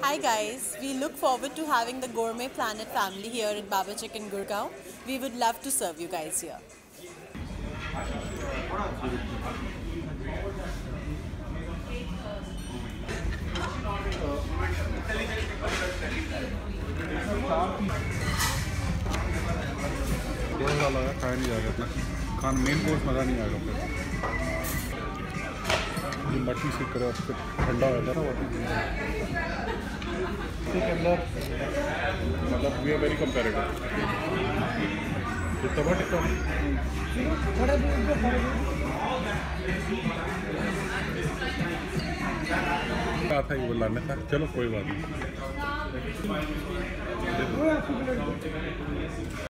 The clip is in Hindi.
Hi guys, we look forward to having the Gourmet Planet family here at Baba Chicken Gurgaon. We would love to serve you guys here. थोड़ा सा लगा खाया नहीं जाएगा इतना खान मेन कोर्स मज़ा नहीं आएगा फिर ये मटन सीख कर फिर ठंडा हो जाता है ना इसके अंदर मतलब we are very comparative tawa tikka क्या था ये बोलाने था चलो कोई बात नहीं